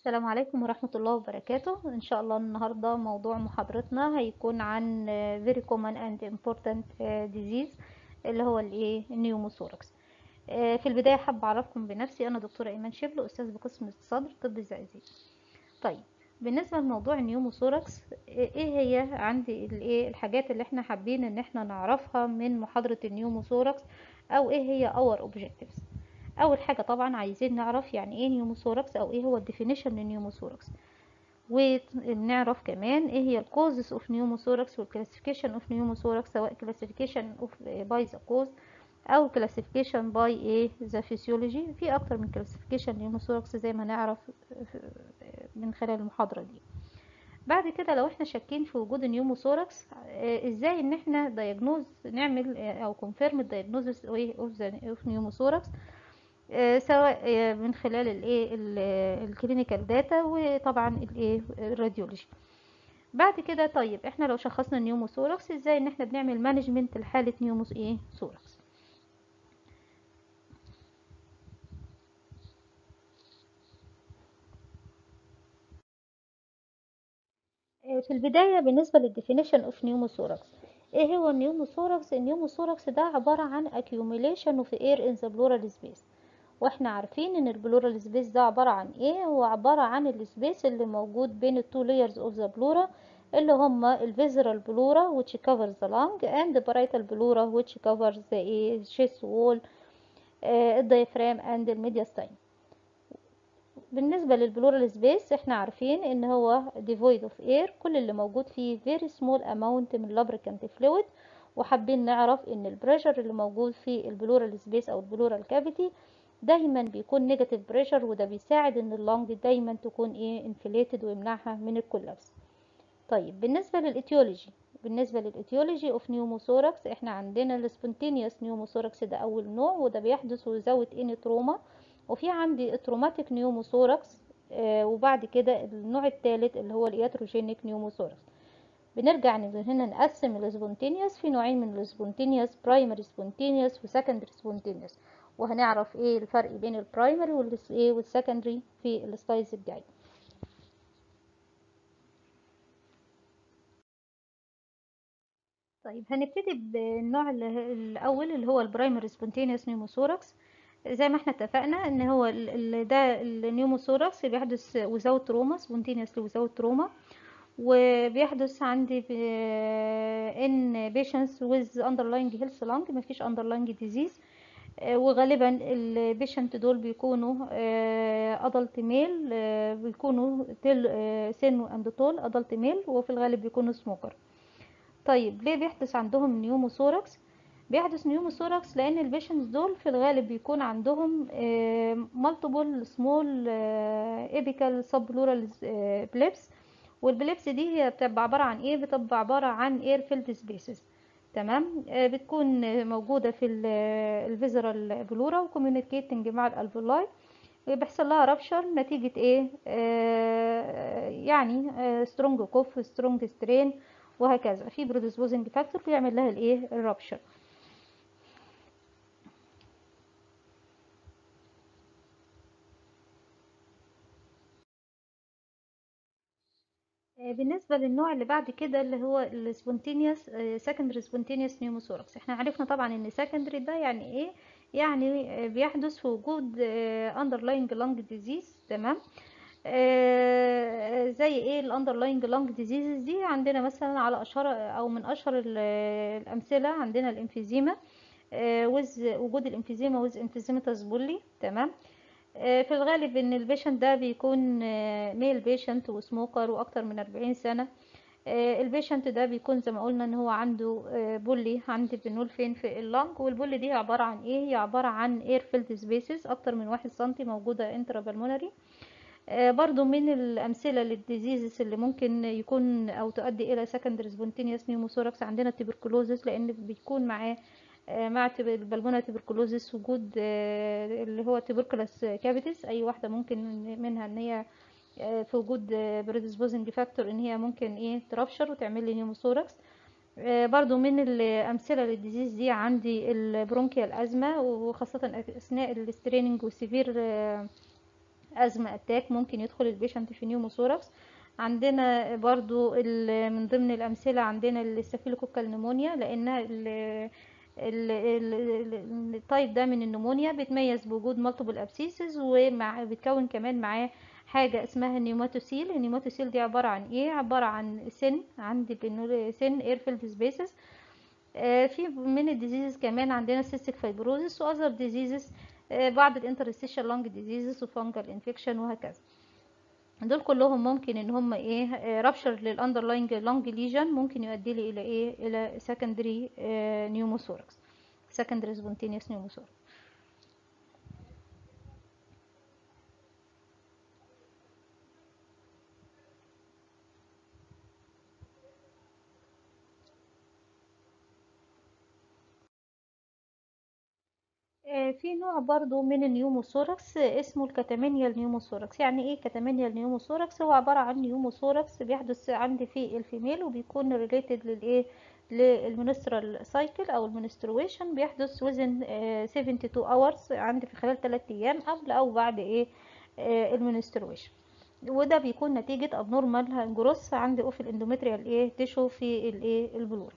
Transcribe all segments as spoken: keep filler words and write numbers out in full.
السلام عليكم ورحمة الله وبركاته. إن شاء الله النهاردة موضوع محاضرتنا هيكون عن very common and important disease اللي هو الايه النيوموثوركس. في البداية حابة أعرفكم بنفسي. أنا دكتورة إيمان شبل، أستاذ بقسم الصدر طب الزقازيق. طيب، بالنسبة لموضوع النيوموثوركس، ايه هي عندي الايه الحاجات اللي احنا حابين ان احنا نعرفها من محاضرة النيوموثوركس، او ايه هي our objectives. اول حاجه طبعا عايزين نعرف يعني ايه نيوموثوركس او ايه هو الديفينيشن للنيوموثوركس، ونعرف كمان ايه هي الكوزز اوف نيوموثوركس والكلاسيفيكيشن اوف نيوموثوركس، سواء كلاسيفيكيشن اوف باي ذا كوز او كلاسيفيكيشن باي ايه ذا فيسيولوجي. في اكتر من كلاسيفيكيشن نيوموثوركس زي ما نعرف من خلال المحاضره دي. بعد كده لو احنا شاكين في وجود النيوموثوركس، ازاي ان احنا دايجنوز نعمل او كونفيرم الدايجنوزس اوف نيوموثوركس، سواء من خلال الايه الكلينيكال داتا وطبعا الايه الراديولوجي. بعد كده طيب احنا لو شخصنا النيوموثوركس، ازاي ان احنا بنعمل مانجمنت لحاله نيوموس ايه ثوركس. في البدايه بالنسبه للديفينيشن اوف نيوموثوركس، ايه هو النيوموثوركس؟ النيوموثوركس ده عباره عن accumulation of air in the pleural space. واحنا عارفين ان البلورال سبيس ده عبارة عن ايه؟ هو عبارة عن السبيس اللي موجود بين التو layers of the pleura، اللي هما الفيزرال pleura which covers the lung and the parietal pleura which covers the ايه chest wall, الديافرام and الميدياستاين. بالنسبة للبلورال سبيس احنا عارفين ان هو devoid of air، كل اللي موجود فيه very small amount من lubricant fluid. وحابين نعرف ان البريشر اللي موجود في البلورال سبيس او البلورال كافيتي دايما بيكون نيجاتيف بريشر، وده بيساعد ان اللنج دايما تكون ايه انفليتد ويمنعها من الكولابس. طيب بالنسبه للاتيولوجي، بالنسبه للاتيولوجي اوف نيوموثوركس احنا عندنا السبونتينيوس نيوموثوركس، ده اول نوع وده بيحدث ويزود اني تروما. وفي عندي التروماتيك نيوموثوركس، آه وبعد كده النوع الثالث اللي هو الياتروجينيك نيوموثوركس. بنرجع هنا نقسم السبونتينيوس في نوعين من السبونتينيوس، برايمري سبونتينيوس وسكندري سبونتينيوس، وهنعرف ايه الفرق بين البرايمري والايه والسكندري في السلايدز الجاي. طيب هنبتدي بالنوع الاول اللي هو البرايمري سبونتينيوس نيوموثوركس. زي ما احنا اتفقنا ان هو ال ده النيوموثوركس بيحدث وزاوت تروما، سبونتينيوس وزاوت تروما، وبيحدث عندي ان patients with underlying health lung، مفيش underlying disease. وغالبا البيشنت دول بيكونوا ادلت ميل، بيكونوا سن اند طول ادلت ميل، وفي الغالب بيكونوا سموكر. طيب ليه بيحدث عندهم نيوموثوركس؟ بيحدث نيوموثوركس لان البيشنتس دول في الغالب بيكون عندهم مالتيبل سمول ايبيكال سبلورال بليبس، والبليبس دي هي بتبقى عباره عن ايه؟ بتبقى عباره عن اير فيلد سبيسز. تمام. بتكون موجوده في الفيزرال بلورا وكوميونيكيتنج مع الالفولاي، بيحصل لها رابشر نتيجه ايه؟ آه يعني سترونج كوف، سترونج سترين، وهكذا. في بريدسبوزنج فاكتور بيعمل لها الايه الرابشر. بالنسبه للنوع اللي بعد كده اللي هو السبونتينيوس سكندري سبونتينيوس نيوموثوركس، احنا عرفنا طبعا ان سكندري ده يعني ايه؟ يعني بيحدث في وجود underlying lung disease. تمام. آه زي ايه الاندرلاينج لانج ديزيزز دي؟ عندنا مثلا على اشهر او من اشهر الامثله عندنا الانفيزيما، آه وز وجود الانفيزيما وز انفيزيماتس بولي. تمام. آه في الغالب ان البيشنت ده بيكون آه ميل بيشنت وسموكر واكتر من أربعين سنه. آه البيشنت ده بيكون زي ما قلنا ان هو عنده آه بولي، عندي بنقول فين في اللنج، والبولي دي عباره عن ايه؟ هي عباره عن اير فيلد سبيسز اكتر من واحد سنتي موجوده انترا بالمونري. آه برضو من الأمثلة للديزيزز اللي ممكن يكون أو تؤدي إلى secondary spontaneous pneumothorax عندنا التبركلوزس، لأن بيكون معاه آه مع البلمونة تبركلوزس وجود آه اللي هو تبركلس كافيتيس. أي واحدة ممكن منها إن هي آه في وجود predisposing factor إن هي ممكن إيه ترابشر وتعمل لي نيوموثوركس. برضو من الأمثلة للديزيز دي عندي البرونكيال أزمة، وخاصة أثناء الستريننج والسيفير ازمة اتاك ممكن يدخل البيشنت في نيوموثوركس. عندنا برضو من ضمن الامثلة عندنا الستافيلوكوكال نمونيا، لانها التايب ده من النمونيا بيتميز بوجود مالتيبل ابسيسز، ومع بتكون كمان معاه حاجة اسمها النيوماتوسيل. النيوماتوسيل دي عبارة عن ايه؟ عبارة عن سن، عندي سن اير فيلد سبيسز. في من الديزيزز كمان عندنا سيستيك فايبروزس واذر ديزيزز، بعض الانترستيشال لانج ديزيزز وفانجل انفكشن وهكذا. دول كلهم ممكن ان هم ايه رابشر للاندرلاينج لانج ليجن، ممكن يؤدي لي الى ايه الى سكندري نيوموثوركس، سكندري سبونتينيوس نيوموثوركس. في نوع برضو من النيوموثوركس اسمه الكتامينيال نيوموثوركس. يعني ايه كتامينيال نيوموثوركس؟ هو عبارة عن نيوموثوركس بيحدث عندي في الفيميل، وبيكون ريليتد للايه للمنسترال سايكل او المنسترويشن، بيحدث وزن سبعة وسبعين hours عندي في خلال ثلاثة ايام قبل او بعد ايه المنسترويشن. وده بيكون نتيجة abnormal جروث عندي اوف الاندومتريال ايه تشو في الايه البلور.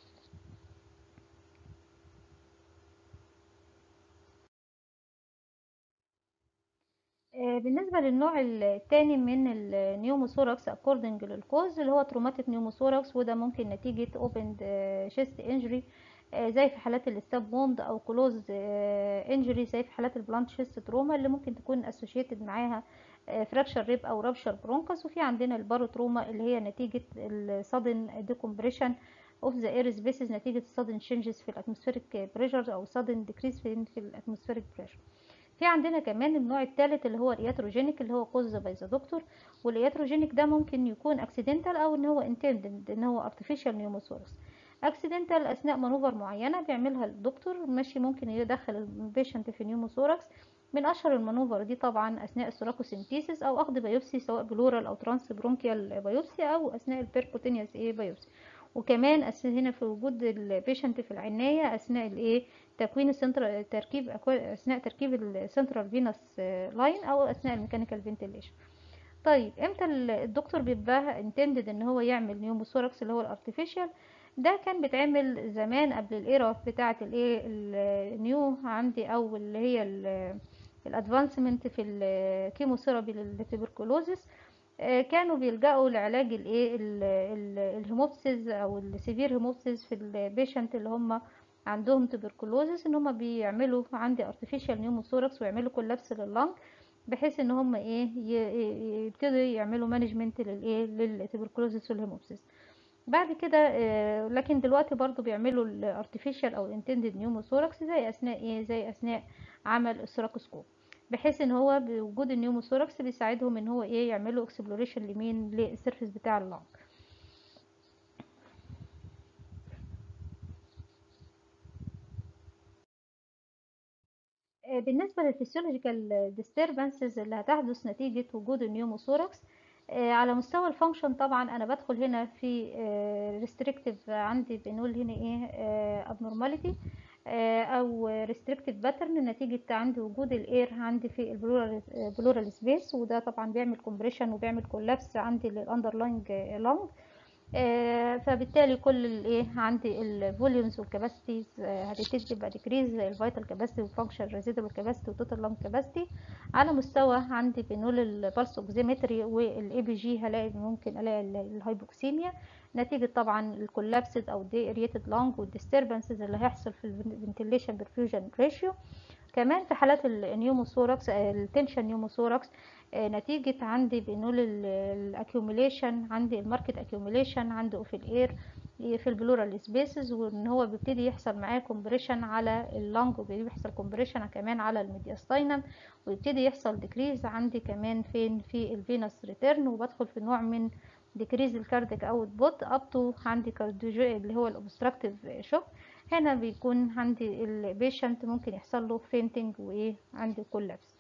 بالنسبة للنوع التاني من النيوموثوركس according للكوز اللي هو تروماتيك نيوموثوركس، وده ممكن نتيجة opened chest injury زي في حالات الستاب ووند او closed injury زي في حالات البلانت chest تروما اللي ممكن تكون associated معاها fracture rib او rupture bronchus. وفي عندنا البارو تروما اللي هي نتيجة sudden decompression of the air spaces نتيجة sudden changes في الاتموسفيريك pressure او sudden decrease في الاتموسفيريك pressure. في عندنا كمان النوع الثالث اللي هو الياتروجينيك اللي هو كوز باي ذا دكتور. والياتروجينيك ده ممكن يكون اكسيدنتال او ان هو انتندد ان هو ارتفيشال نيوموثوركس. اكسيدنتال اثناء مانوفر معينه بيعملها الدكتور ماشي، ممكن يدخل البيشنت في نيوموثوركس. من اشهر المانوفر دي طبعا اثناء السوراكوسينتيسيس او اخذ بايوبسي سواء بلورال او ترانس برونكيال بايوبسي او اثناء البيركوتينيوس ايه بايوبسي. وكمان هنا في وجود البيشنت في العنايه اثناء الايه تكوين السنتر تركيب اثناء تركيب السنترال فينوس لاين او اثناء الميكانيكال فنتيليشن. طيب امتى الدكتور بيبقى انتندد ان هو يعمل نيوموثوركس اللي هو الارتفيشال؟ ده كان بيتعمل زمان قبل الايرا بتاعه الايه النيو عندي او اللي هي الادفانسمنت في الكيموثيرابي للتبركلوزس. كانوا بيلجأوا لعلاج الايه الهيموبسيس او السيفير هيموبسيس في البيشنت اللي هم عندهم تبركلوزس، ان هم بيعملوا عندي ارتفيشال نيوموثوركس ويعملوا كولابس لللنج بحيث ان هم ايه يبتدوا يعملوا مانجمنت للايه للتبركلوزس والهيموبسيس بعد كده. لكن دلوقتي برضو بيعملوا الارتفيشال او الانتندد نيوموثوركس زي اثناء ايه زي اثناء عمل السراكوسكوب، بحيث ان هو بوجود النيوموثوركس بيساعدهم ان هو ايه يعملوا اكسبلوريشن لمين للسيرفيس بتاع اللنج. بالنسبة للفسيولوجيكال ديستربنسز اللي هتحدث نتيجة وجود النيوموثوركس على مستوى الفانكشن، طبعا انا بدخل هنا في ريستريكتيف عندي بنقول هنا ايه ابنورماليتي او ريستريكتيف باترن نتيجة عندي وجود الاير عندي في البلورال سبيس، وده طبعا بيعمل كومبريشن وبيعمل كولابس عندي للاندرلاينج لانج. آه فبالتالي كل الايه عندي الفوليومز والكاباسيتيز هتبتدي تبقى ديكريز الفيتال كاباسيتي والفانكشن ريزيدوال كاباسيتي والتوتال لانج كاباسيتي. على مستوى عندي بنقول البلس اوكسيمتري والاي بي جي هلاقي ممكن الاقي الهايبوكسيميا نتيجه طبعا الكولابسد او دي اريتد لانج والديستربنسز اللي هيحصل في الفنتيليشن برفيوجن ريشيو. كمان في حالات النيوموثوركس التنشن نيوموثوركس نتيجة عندي بنقول الاكيوميليشن عندي الماركت اكيوميليشن عنده في الاير في البلورال سبيسز، وان هو بيبتدي يحصل معاه كومبريشن على اللنج وبيبتدي يحصل كومبريشن كمان على الميدياستاينم، ويبتدي يحصل ديكريز عندي كمان فين في الفينوس ريتيرن، وبدخل في نوع من ديكريز الكارديك اوت بوت اب تو عندي كارديو اللي هو الاوبستراكتيف شوك. هنا بيكون عندي البيشنت ممكن يحصل له فينتنج وايه عندي كولابس.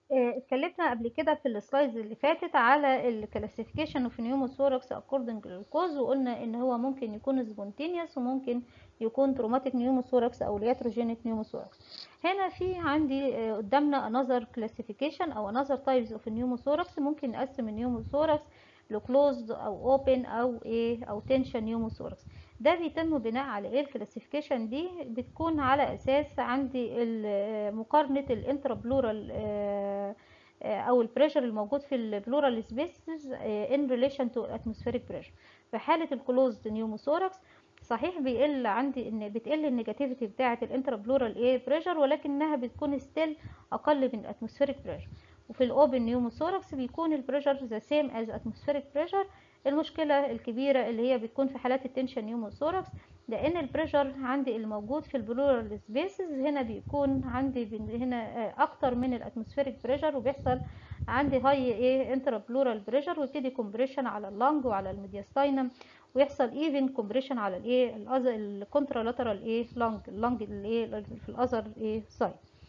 آه، اتكلمنا قبل كده في السلايدز اللي فاتت على الكلاسيفيكيشن اوف نيوموثوركس اكوردنج للكوز، وقلنا ان هو ممكن يكون سبونتينيوس وممكن يكون تروماتيك نيوموثوركس او ياتروجينيك نيوموثوركس. هنا في عندي آه، قدامنا انذر كلاسيفيكيشن او انذر تايبز اوف نيوموثوركس. ممكن نقسم النيوموثوركس لكلوزد او اوبن او ايه او تنشن نيوموثوركس. ده بيتم بناء على ايه؟ الكلاسيفيكيشن دي بتكون على اساس عندي مقارنه الانترابلورال او البريشر الموجود في البلورال سبيسز ان ريليشن تو اتموسفيريك بريشر. في حاله الكلوزد نيوموثوركس صحيح بيقل عندي ان بتقل النيجاتيفيتي بتاعه الانترابلورال ايه بريشر، ولكنها بتكون ستيل اقل من الاتموسفيريك بريشر. وفي الاوبن نيوموثوركس بيكون البريشر ذا سيم از اتموسفيريك بريشر. المشكله الكبيره اللي هي بتكون في حالات التنشن نيوموثوركس، لان البريشر عندي الموجود في البلورال سبيسز هنا بيكون عندي هنا اكتر من الاتموسفيريك بريشر، وبيحصل عندي هاي ايه انترا بلورال بريشر، ويبتدي كومبريشن على اللنج وعلى الميدياستاينم، ويحصل ايفن كومبريشن على الايه الكونترالاترال ايه لنج اللنج الايه في الاذر ايه سايد.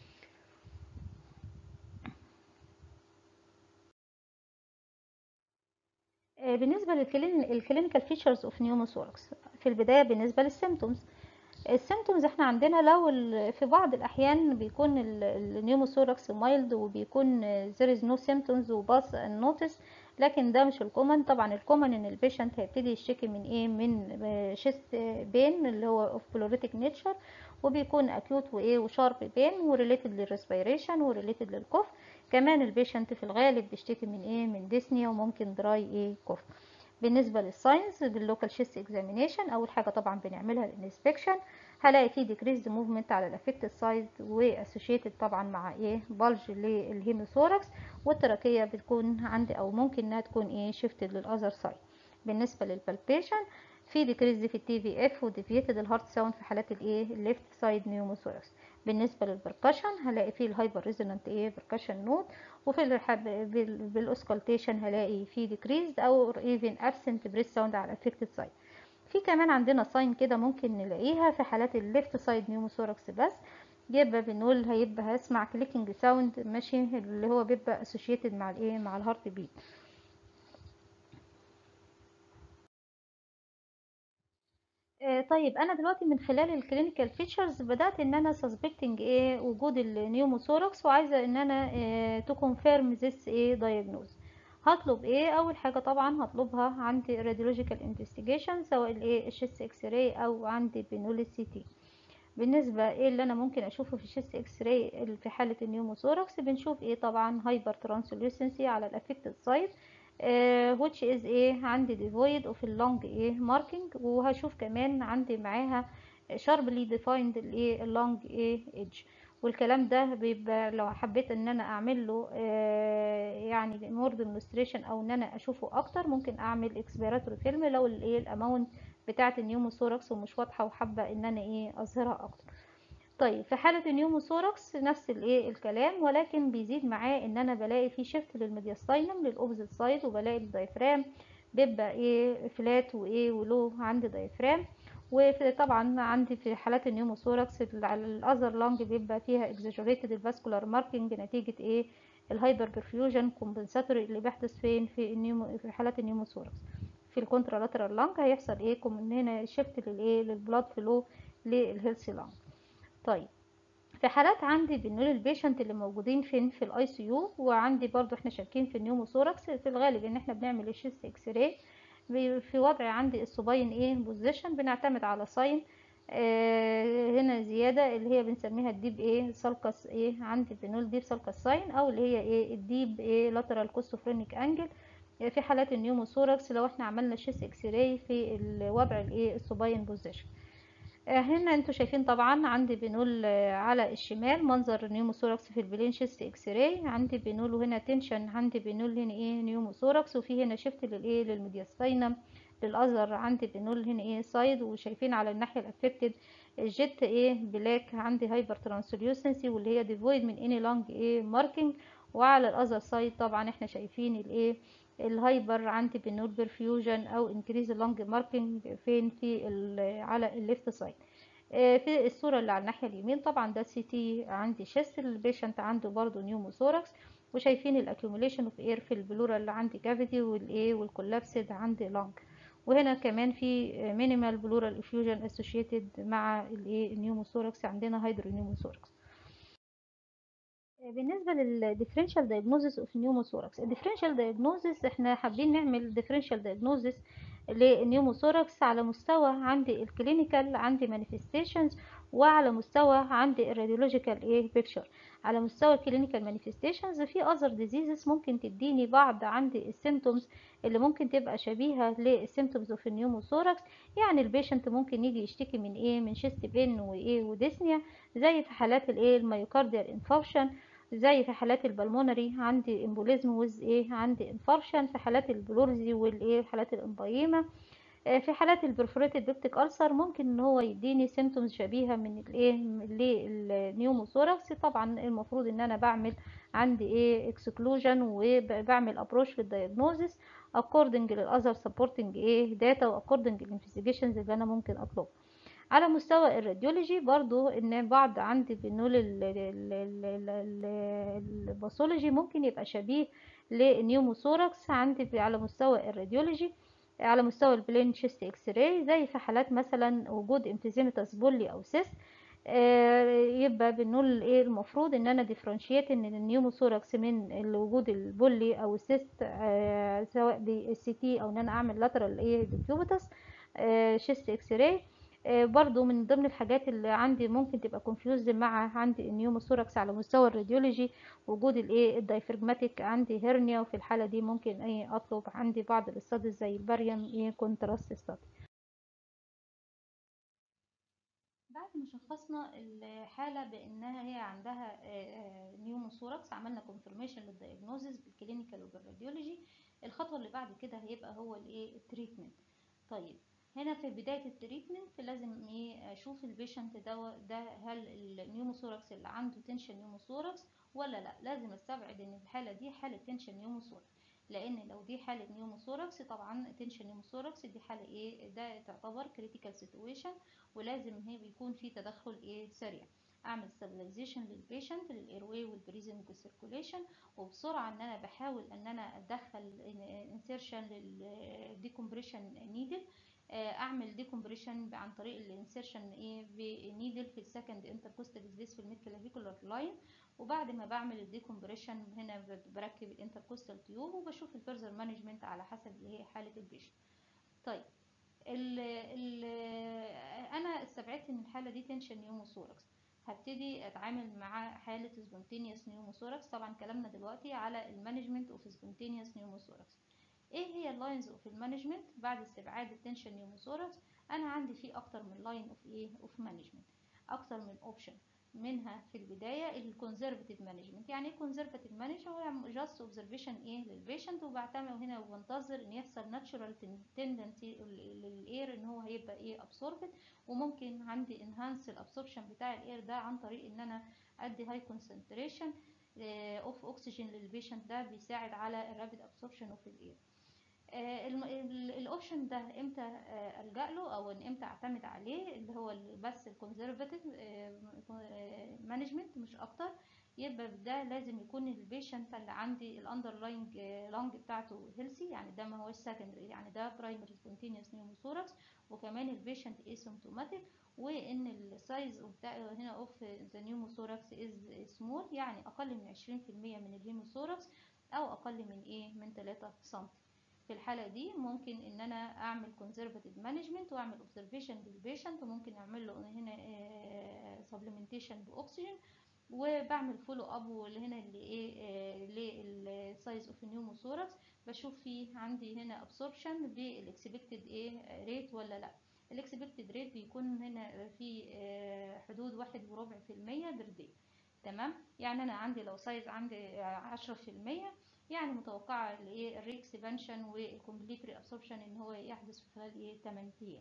بالنسبه للكلينيكال فيتشرز اوف نيوموثوركس، في البدايه بالنسبه للسيمتومز. السيمتومز احنا عندنا لو في بعض الاحيان بيكون النيوموثوركس مايلد وبيكون there is no symptoms وباس النوتس، لكن ده مش الكومن. طبعا الكومن ان البيشنت هيبتدي يشتكي من ايه؟ من شيست بين اللي هو اوف بلوريتك نيتشر، وبيكون اكيوت وايه وشارب بين وريليتد للريسبيريشن وريليتد للكوف. كمان البيشنت في الغالب بيشتكي من ايه؟ من ديسنيا وممكن دراي ايه كوف. بالنسبه للساينز باللوكال شيست اكزامينيشن، اول حاجه طبعا بنعملها الانسبكشن، هلاقي فيه decreased movement على الافكتد سايد واسوشيتد طبعا مع ايه بلج للهيموثوركس، والتراكيه بتكون عندي او ممكن انها تكون ايه شيفتد للاذر سايد. بالنسبه للبالبيشن في decreased في التي في اف وديفيتد الهارت ساوند في حالات الايه الليفت سايد نيوموثوركس. بالنسبه للبركشن هلاقي فيه الهايبر ريزونانت ايه بركشن نوت، وفي الحب بالاوسكالتيشن هلاقي فيه decreased او even absent breath sound على الافكتد سايد. في كمان عندنا ساين كده ممكن نلاقيها في حالات الليفت سايد نيوموثوركس بس، يبقى بنقول هيبقى هسمع كليكنج ساوند ماشي اللي هو بيبقى اسوشيتد مع الايه مع الهارت بيت. آه طيب انا دلوقتي من خلال الكلينيكال فيتشرز بدات ان انا سسبكتنج ايه وجود النيوموثوركس، وعايزه ان انا تو كونفيرم ذس ايه دايجنوز. هطلب ايه؟ اول حاجه طبعا هطلبها عندي راديولوجيكال انفستيجيشن، سواء الايه الشيست اكس راي او عندي بنقول سي تي. بالنسبه ايه اللي انا ممكن اشوفه في الشيست اكس راي في حاله النيوموثوركس؟ بنشوف ايه؟ طبعا هايبر ترانسلوسنسي على الافكتد سايد uh, which is ايه عندي devoid of اللونج ايه marking، وهشوف كمان عندي معاها sharply defined الايه اللونج ايه edge. والكلام ده بيبقى لو حبيت ان انا اعمل له آه يعني more demonstration او ان انا اشوفه اكتر، ممكن اعمل expiratory film لو الايه الاماونت بتاعه النيوموثوركس ومش واضحه وحابه ان انا ايه اظهرها اكتر. طيب في حالة النيوموثوركس نفس الايه الكلام، ولكن بيزيد معاه ان انا بلاقي في شيفت للميدياستاينم للاوبزيت سايد، وبلاقي الدايفرام بيبقى ايه فلات وايه ولو عندي دايفرام. وطبعا عندي في حالات النيوموثوركس الاذر لانج بيبقى فيها اكزاجريتد الفاسكولار ماركينج نتيجة ايه الهايبر برفيوجن كومبنساتوري اللي بيحدث فين في النيومو في حالات النيوموثوركس. في الكونترالاترال لانج هيحصل ايه من هنا شيفت للايه للبلاد فلو للهيلثي لانج. طيب في حالات عندي بنقول البيشنت اللي موجودين فين في الاي سي يو، وعندي برضو احنا شاكين في النيوموثوركس، في الغالب ان احنا بنعمل الشيست اكس راي في وضع عندي الصباين ايه بوزيشن، بنعتمد على ساين آه هنا زياده اللي هي بنسميها الديب ايه سالكس ايه عندي بنقول ديب سالكس ساين، او اللي هي ايه الديب ايه لاترال كوستوفرينيك انجل. في حالات النيوموثوركس لو احنا عملنا شيست اكس راي في الوضع الايه الصباين بوزيشن. هنا انتوا شايفين طبعا عندي بنقول على الشمال منظر نيوموثوركس في البلين شيست اكس راي، عندي بنقول هنا تنشن، عندي بنقول هنا ايه نيوموثوركس، وفي هنا شيفت للايه للميدياستاينم للاذر عندي بنقول هنا ايه سايد. وشايفين على الناحيه الافكتد الجيت ايه بلاك عندي هايبر ترانسلوسنسي واللي هي ديفويد من اني لونج ايه ماركينج. وعلى الاذر سايد طبعا احنا شايفين الايه الهايبر عندي بنقول برفيوجن او انكريز لونج ماركينج فين في على الليفت سايد. في الصورة اللي على الناحية اليمين طبعا ده سي تي عندي شيست البيشنت عنده برضو نيوموثوركس، وشايفين الاكيوميليشن اوف اير في البلورال اللي عندي كافيتي والايه والكولابسد عندي لانج. وهنا كمان في مينيمال بلورال افيوجن اسوشيتد مع الايه النيوموثوركس، عندنا هيدرونيوموثوركس. بالنسبه للديفرنشال دايجنوزيس اوف نيوموثوركس، الديفرنشال دايجنوزيس احنا حابين نعمل ديفرنشال دايجنوزيس للنيوموثوركس على مستوى عندي الكلينيكال، عندي مانيفستيشنز، وعلى مستوى عندي الراديولوجيكال ايه بيكتشر. على مستوى الكلينيكال مانيفستيشنز في اذر ديزيزز ممكن تديني بعض عندي السيمتومز اللي ممكن تبقى شبيهه للسيمتومز اوف النيوموثوركس. يعني البيشنت ممكن يجي يشتكي من ايه، من شيست بين وايه وديسنيا، زي في حالات الايه الميوكارديال انفارشن، زي في حالات البلمونري عندي امبوليزم وز ايه عندي انفارشن، في حالات البلورزي والايه حالات الامبايما، في حالات البرفوريتد بيبتيك ألسر ممكن ان هو يديني سيمتومز شبيهه من الايه للنيوموثوركس. طبعا المفروض ان انا بعمل عندي ايه اكسكلوجن وبعمل ابروش للدايجنوزس according للاذر سبورتنج ايه داتا واكوردنج للانفستيجيشنز اللي انا ممكن اطلبها. على مستوى الراديولوجي برضو ان بعض عندي بنقول الباثولوجي ممكن يبقى شبيه للنيوموثوركس عندي على مستوى الراديولوجي، على مستوى البلين شيست اكس راي، زي في حالات مثلا وجود امفيزيماتس بولي او سيست. آه يبقى بنقول ايه المفروض ان انا ديفرنشيت ان النيوموثوركس من وجود البولي او السيست، آه سواء بالسي تي او ان انا اعمل لاترال ايه ديكيوبيتس آه شيست اكس راي. برضو من ضمن الحاجات اللي عندي ممكن تبقى كونفيوزد مع عندي النيوموثوركس على مستوى الراديولوجي وجود الايه الدايفرجماتيك عندي هيرنيا، وفي الحاله دي ممكن ايه اطلب عندي بعض الاستاديز زي الباريوم ايه كونتراست ستادي. بعد ما شخصنا الحاله بانها هي عندها نيوموثوركس، عملنا كونفirmation للدايجنوزيس بالكلينيكال وبالراديولوجي، الخطوه اللي بعد كده هيبقى هو الايه التريتمنت. طيب هنا في بداية التريتمنت لازم ايه اشوف البيشنت ده ده هل النيوموثوركس اللي عنده تنشن نيوموثوركس ولا لا. لازم استبعد ان الحالة دي حالة تنشن نيوموثوركس، لان لو دي حالة نيوموثوركس طبعا تنشن نيوموثوركس دي حالة ايه ده تعتبر كريتيكال سيتويشن، ولازم هي بيكون في تدخل ايه سريع. اعمل stabilization للبيشنت للايرواي والبريزنج سيركوليشن، وبسرعه ان انا بحاول ان انا ادخل انسيرشن للديكمبريشن نيدل، اعمل ديكمبريشن عن طريق الانسيرشن ايه بنيدل في السكند انتركوستال سبيس في الميد كلافيكولار لاين. وبعد ما بعمل الديكمبريشن هنا بركب الانتركوستال تيوب وبشوف الفيرزر مانجمنت على حسب اللي هي حاله البيشنت. طيب ال ال انا استبعدت ان الحاله دي تنشن نيوموثوركس، هبتدي اتعامل مع حاله سبونتينيوس نيوموثوركس. طبعا كلامنا دلوقتي على المانجمنت اوف سبونتينيوس نيوموثوركس. ايه هي اللاينز اوف المانجمنت بعد استبعاد التنشن نيوموثوركس؟ انا عندي فيه اكتر من لاين اوف ايه اوف مانجمنت، اكتر من اوبشن. منها في البدايه الكونزرفاتيف مانجمنت. يعني ايه كونزرفاتيف مانجمنت؟ هو جاست اوبزرفيشن ايه للبيشنت، وبعتمد هنا وبنتظر ان يحصل ناتشورال تندنسي للاير ان هو هيبقى ايه ابسوربت، وممكن عندي انهانس الابسوربشن بتاع الاير ده عن طريق ان انا ادي هاي كونسنتريشن اوف اوكسجين للبيشنت، ده بيساعد على الرابيد ابسوربشن اوف الاير. الاوبشن ده امتى آه الجا له او ان امتى اعتمد عليه؟ اللي هو بس الكونزرفاتيف مانجمنت مش اكتر. يبقى ده لازم يكون البيشنت اللي عندي الاندرلاينج لانج بتاعته هيلثي، يعني ده ما هوش سكندري، يعني ده برايمري سبونتينيوس نيوموثوركس، وكمان البيشنت اسيمتوماتيك، وان السايز بتاع هنا اوف ذا نيوموثوركس از سمول، يعني اقل من عشرين في المية من الهيموثوركس او اقل من ايه من ثلاثة سم. في الحالة دي ممكن ان انا اعمل conservative management واعمل observation للبيشنت، وممكن اعمل له هنا supplementation باكسجين، وبعمل فولو اب هنا اللي ايه للسايز اوف نيوموثوركس، بشوف فيه عندي هنا ابسوربشن بالاكسبكتد ايه ريت ولا لا. الاكسبكتد ريت بيكون هنا في حدود واحد وربع في المية بردي. تمام، يعني انا عندي لو سايز عندي عشرة في المية، يعني متوقعه الايه الريكسبانشن والكومبليت ري ابسوربشن ان هو يحدث في خلال ايه ثمانية ايام.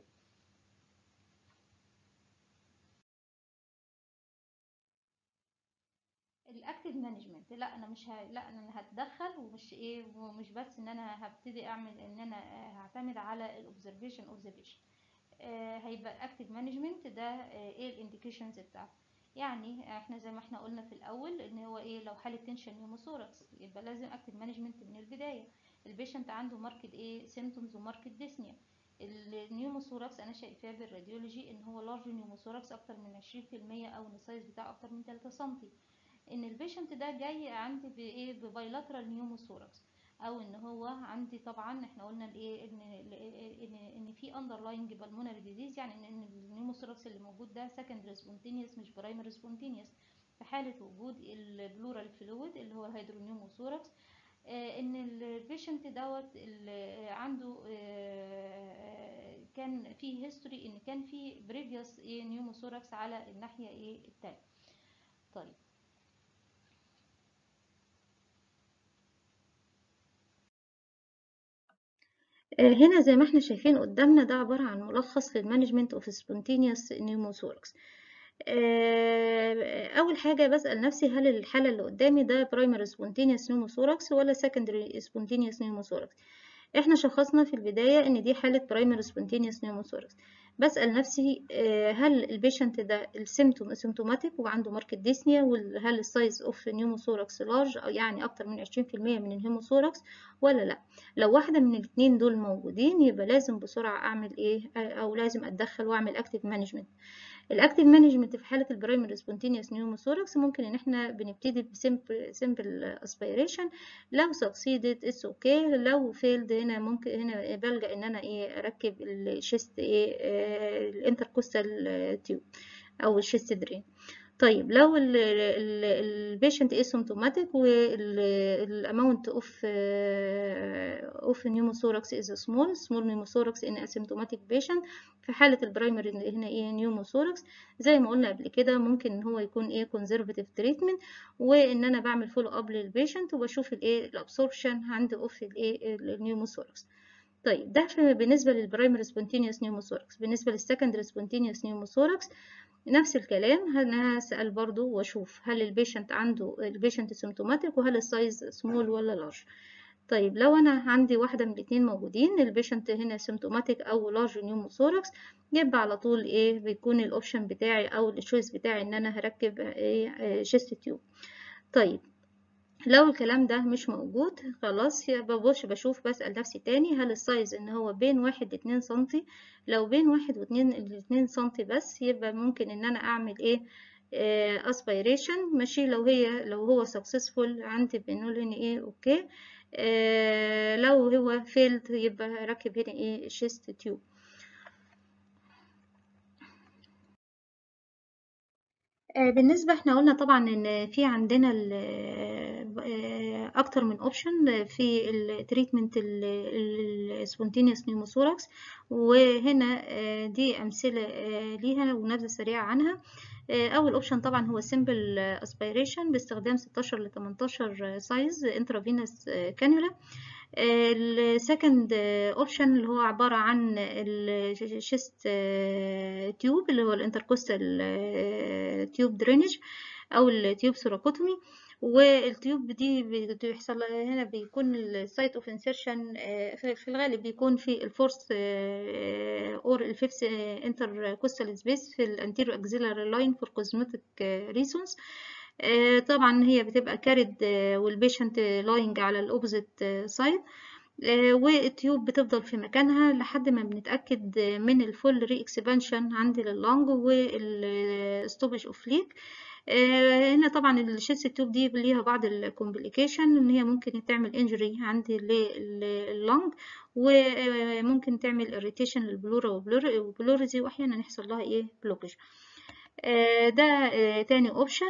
الاكتيف مانجمنت، لا انا مش ه... لا انا هتدخل ومش ايه ومش بس ان انا هبتدي اعمل ان انا هعتمد على الاوبزرفيشن اوف ذا بيشنت. هيبقى اكتيف مانجمنت ده آه ايه الانديكيشنز بتاعته؟ يعني احنا زي ما احنا قلنا في الاول ان هو ايه، لو حاله تنشن نيوموثوركس يبقى لازم اكتب مانجمنت من البدايه. البيشنت عنده ماركت ايه سيمتومز وماركت ديسنيا. النيوموثوركس انا شايفاه بالراديولوجي ان هو لارج نيوموثوركس اكتر من عشرين في المية او ان السايز بتاعه اكتر من ثلاثة سنتي. ان البيشنت ده جاي عندي بايه ببايلاترال نيوموثوركس، او ان هو عندي طبعا احنا قلنا الايه ان ان ان في اندرلاينج بالمونري ديزيز، يعني ان النيوموثوركس اللي موجود ده سكندري سبونتينيوس مش برايمري سبونتينيوس في حاله وجود البلورال فلويد اللي هو الهيدرونيوموثوركس. آه ان البيشنت دوت عنده آه كان في هيستوري ان كان في بريفيوس ايه نيوموثوركس على الناحيه ايه التانية. طيب هنا زي ما احنا شايفين قدامنا ده عبارة عن ملخص للمانجمنت اوف سبونتينيوس نيوموثوركس. اول حاجة بسأل نفسي هل الحالة اللي قدامي ده برايمري سبونتينيوس نيوموثوركس ولا سكندري سبونتينيوس نيوموثوركس. احنا شخصنا في البداية ان دي حالة برايمري سبونتينيوس نيوموثوركس. بسأل نفسي هل البيشنت ده السيمتوم اسيمتوماتيك وعنده ماركت ديسنيا، وهل السايز اوف نيوموثوركس لارج او يعني اكتر من عشرين في المية من الهيموثوركس ولا لا. لو واحدة من الاثنين دول موجودين يبقى لازم بسرعة اعمل ايه او لازم اتدخل واعمل اكتيف مانجمنت. الاكتيف مانجمنت في حاله البرايمري سبونتينيوس نيوموثوركس ممكن ان احنا بنبتدي بسمبل سمبل اسبيريشن. لو سكسيدد اتس اوكي، لو فيلد هنا ممكن هنا بلجأ ان انا ايه اركب الشيست ايه الانتركوستال تيوب او الشيست درين. طيب لو البيشنت اسيمتوماتيك والاماونت اوف اوف نيوموثوركس از سمول سمول نيوموثوركس ان اسيمتوماتيك بيشنت، في حاله البرايمري هنا ايه نيوموثوركس زي ما قلنا قبل كده ممكن ان هو يكون ايه كونزرفاتيف تريتمنت، وان انا بعمل فولو اب للبيشنت وبشوف الايه الابسوربشن عند اوف الايه النيوموثوركس. طيب ده بالنسبه للبرايمري سبونتينيوس نيوموثوركس. بالنسبه للسكندري سبونتينيوس نيوموثوركس نفس الكلام، انا هسأل برضو واشوف هل البيشنت عنده البيشنت سيمتوماتيك وهل السايز سمول ولا لارج. طيب لو انا عندي واحدة من الاثنين موجودين البيشنت هنا سيمتوماتيك او لارج نيوموثوركس يبقى على طول ايه بيكون الاوبشن بتاعي او التشويس بتاعي ان انا هركب ايه شيست تيوب. طيب لو الكلام ده مش موجود خلاص ببص بشوف بسأل نفسي تاني هل السايز ان هو بين واحد لاتنين سنتي. لو بين واحد واتنين لاتنين سنتي بس يبقى ممكن ان انا اعمل ايه اسبيريشن ماشي. لو هي لو هو سكسسفول عندي بنقول هنا ايه اوكي. آه لو هو فيلد يبقى راكب هنا ايه شيست تيوب. بالنسبة احنا قلنا طبعا ان في عندنا اكتر من اوبشن في التريتمنت السبونتينيوس نيوموثوركس، وهنا دي امثلة ليها ونبذة سريعة عنها. اول اوبشن طبعا هو سيمبل اسبيريشن باستخدام ستاشر ل تمنتاشر سايز انترافينوس كانيولا. السكند اوبشن اللي هو عبارة عن الشيست تيوب اللي هو الانتركوستال تيوب درينج او التيوب سوراكوتومي. والتيوب دي بيحصل هنا بيكون السايت اوف انسيرشن في الغالب بيكون في الفورث اور الفيفث انتركوستال سبيس في الانتيريور اكسيلاري لاين فور كوزمتيك ريسونز. طبعا هي بتبقى كارد والبيشنت لاينج على الاوبوزيت سايد، والتيوب بتفضل في مكانها لحد ما بنتأكد من الفول ري اكسبانشن عندي لللونج والستوبج اوف ليك. هنا طبعا الشيست تيوب دي ليها بعض الكومبليكيشن ان هي ممكن تعمل انجري عندي لللونج، وممكن تعمل اريتيشن للبلورا وبلوريزي واحيانا يحصل لها ايه بلوكج. ده تاني اوبشن.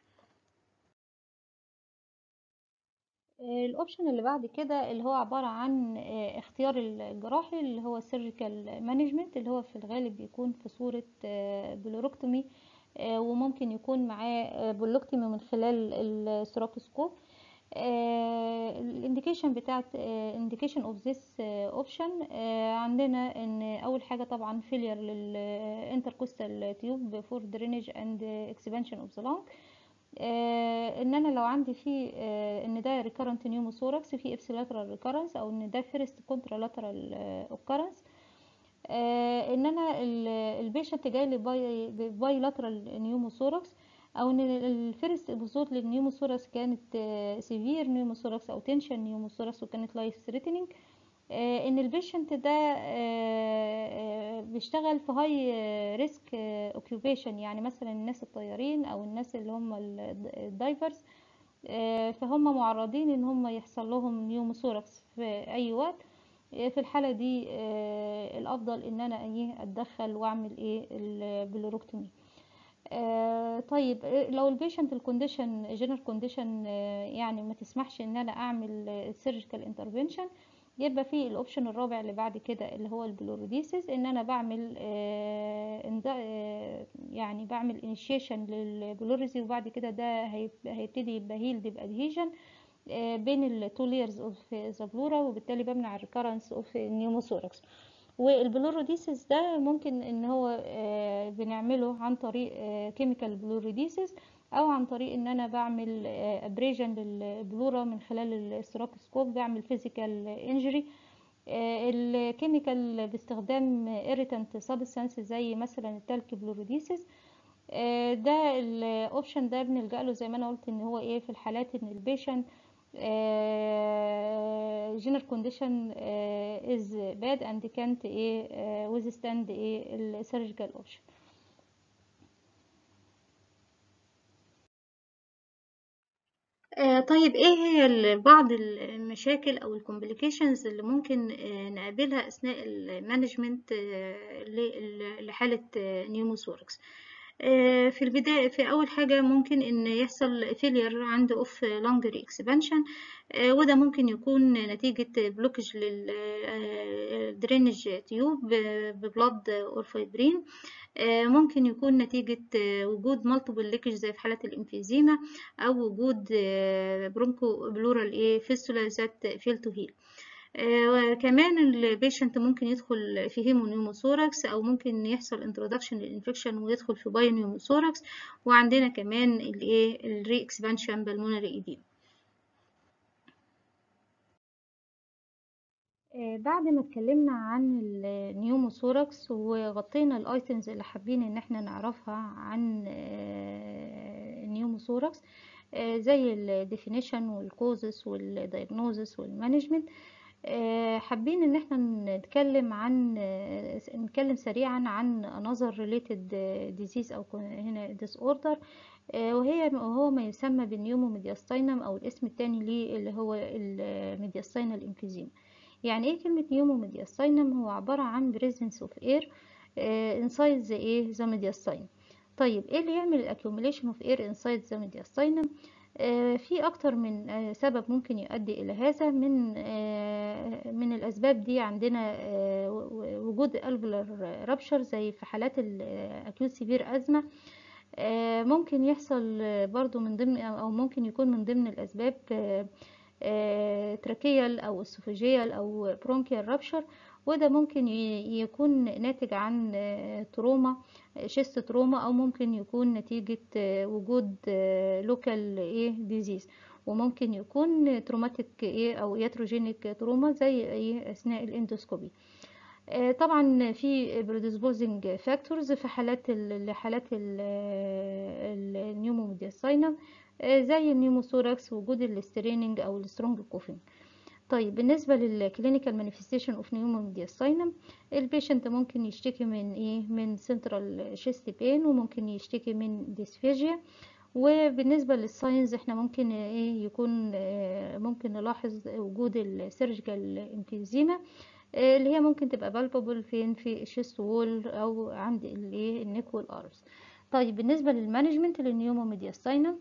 الاوبشن اللي بعد كده اللي هو عبارة عن اختيار الجراحي اللي هو سيرجيكال مانجمنت اللي هو في الغالب بيكون في صورة بلوروكتومي، وممكن يكون معاه بلوكتومي من خلال الثراكوسكوب. الانديكيشن بتاعت انديكيشن اوف ذس اوبشن عندنا ان اول حاجه طبعا فيلير للانتركوستال تيوب فور درينج اند اكسبانشن اوف ذا لونج. آه ان انا لو عندي في آه ان ده ريكارنت نيوموثوركس في ابسيلاترال ريكارنس او ان ده فيرست كونترالاترال اوكرنس. آه ان انا البيشنت جاي لي باي باي لاترال نيوموثوركس او ان الفيرست ابيزود للنيوموثوركس كانت سيفير نيوموثوركس او تنشن نيوموثوركس وكانت لايف ثريتنينج، ان البيشنت ده آه، آه، بيشتغل في هاي ريسك اوكيوبيشن، يعني مثلا الناس الطيارين او الناس اللي هم الدايفرز، فهم معرضين ان هم يحصل لهم نيوموثوركس في اي وقت. آه، في الحالة دي آه، الافضل ان انا ايه اتدخل واعمل ايه البلوروكتومي. آه طيب آه، لو البيشنت الكونديشن جنرال كونديشن يعني ما تسمحش ان انا اعمل السيرجيكال انترفنشن، يبقى في الاوبشن الرابع اللي بعد كده اللي هو البلوريديسيس، ان انا بعمل آه إن ده آه يعني بعمل انيشيشن للبلوريزي، وبعد كده ده هيب- هيبتدي يبقى هيلد بادهيجن بين التو لايرز اوف ذا بلورا، وبالتالي بمنع الريكارنس اوف النيوموثوركس. والبلوريديسيس ده ممكن ان هو آه، بنعمله عن طريق كيميكال بلوريديسيس، او عن طريق ان انا بعمل ابريجن للبلورا من خلال الاستراكسكوب، بعمل فيزيكال انجري. الكيميكال باستخدام irritant substance زي مثلا التلك بلوريديسيس، آه، ده الاوبشن ده بنلجأ له زي ما انا قلت ان هو ايه في الحالات ان البيشنت general condition آه، is bad and can't ايه آه، withstand ايه ال surgical option. آه، طيب ايه هي ال- بعض المشاكل او الكومبليكيشنز اللي ممكن آه، نقابلها اثناء المانجمنت لحالة نيوموثوركس؟ آه، في البداية، في أول حاجة ممكن إن يحصل فيلير عند أوف لانج ري اكسبانشن، وده ممكن يكون نتيجة بلوكج للدرينج تيوب ببلاد أور فايبرين. آه، ممكن يكون نتيجة آه، وجود مالتيبل ليكج زي في حالة الإمفيزيما، أو وجود برونكو بلورال إيه فيستولا ذات فيل تو هيل. آه كمان البيشنت ممكن يدخل في هيمونيوموثوركس، او ممكن يحصل انترودكشن للانفكشن ويدخل في بايونيوموثوركس. وعندنا كمان الايه الري اكسبانشن بالمونري ايديم. آه بعد ما اتكلمنا عن النيوموثوركس وغطينا الايتمز اللي حابين ان احنا نعرفها عن آه النيوموثوركس، آه زي الديفينيشن والكوزس والدايجنوزس والمانجمنت، آه، حابين ان احنا نتكلم عن آه، نتكلم سريعا عن another related disease او هنا disorder، آه، وهي وهو ما يسمى بالنيوموميدياستاينم، او الاسم التاني ليه اللي هو الميدياستاينال emphysema. يعني ايه كلمة نيوموميدياستاينم؟ هو عبارة عن presence of air آه، inside the ايه the mediastinum. طيب ايه اللي يعمل accumulation of air inside the mediastinum؟ آه، في أكتر من آه، سبب ممكن يؤدي إلى هذا. من آه، من الأسباب دي عندنا آه، و- وجود alveolar rupture زي في حالات الأكيوت سيفير أزمة. آه، ممكن يحصل آه، برضو من ضمن أو أو ممكن يكون من ضمن الأسباب تراكيال أو اسوفيجيال أو برونكيال رابشر، وده ممكن ي- يكون ناتج عن آه، تروما، شيست تروما، أو ممكن يكون نتيجة آه، وجود لوكال ايه ديزيز، وممكن يكون تروماتيك ايه أو ياتروجينيك تروما زي ايه أثناء الاندوسكوبي. آه، طبعا في predisposing factors في حالات ال حالات النيوموميدياساينم زي النيوموثوركس، وجود الستريننج او السترونج كوفينج. طيب بالنسبه للكلينيكال مانيفستيشن اوف نيوموميدياساينم، البيشنت ممكن يشتكي من ايه من سنترال شيست بين، وممكن يشتكي من ديسفيجيا. وبالنسبه للساينز احنا ممكن ايه يكون آه، ممكن نلاحظ وجود السيرجيكال امفيزيما، آه، اللي هي ممكن تبقى بالبابل فين في الشيست وول او عند الايه النيك والارز. طيب بالنسبه للمانجمنت للنيوموميدياستاينم،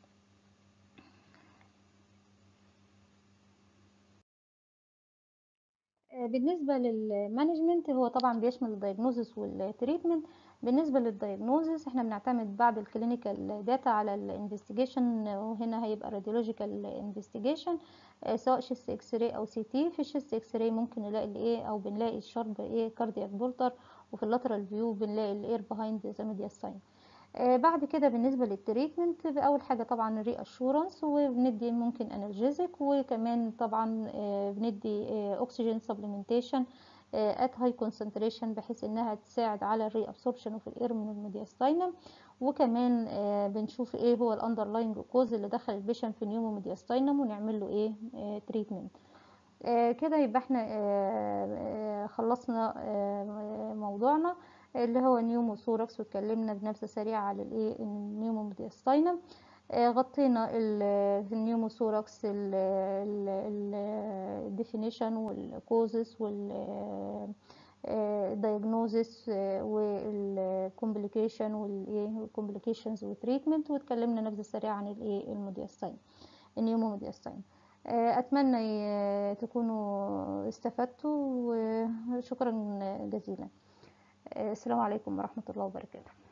آه، بالنسبة للمانجمنت هو طبعا بيشمل الدايجنوزس والتريتمنت. بالنسبة للدايجنوزس احنا بنعتمد بعد الكلينيكال داتا على الانفستيجيشن، وهنا هيبقى راديولوجيكال انفستيجيشن سواء شيست اكس راي او سي تي. في الشيست اكس راي ممكن نلاقي الايه او بنلاقي الشرب ايه كاردياك بولتر، وفي اللاترال فيو بنلاقي الاير بيهايند ذا ميدياستاين. آه، بعد كده بالنسبة للتريتمنت، أول حاجة طبعا الري أشورنس، وبندي ممكن أنرجيزك، وكمان طبعا آه، بندي أكسجين سبلمنتيشن ات هاي كونسنتريشن بحيث انها تساعد على الري ابسوربشن اوف الاير من الميدياستاينم. وكمان آه بنشوف ايه هو الاندرلاينج كوز اللي دخل البيشنت في نيومو ميدياستاينم ونعمل له ايه تريتمنت. آه كده يبقى احنا آه آه خلصنا آه موضوعنا اللي هو نيوموثوركس، واتكلمنا بنبذة سريعة على الايه النيومو ميدياستاينم. آه غطينا النيوموثوركس الديفينيشن والكوزس وال الدايجنوزس والكومبليكيشن والايه والكومبليكيشنز والتريتمنت، واتكلمنا نبذة سريعة عن الايه الميدياستاين النيومو ميدياستاين. اتمنى تكونوا استفدتوا، وشكرا جزيلا. السلام عليكم ورحمة الله وبركاته.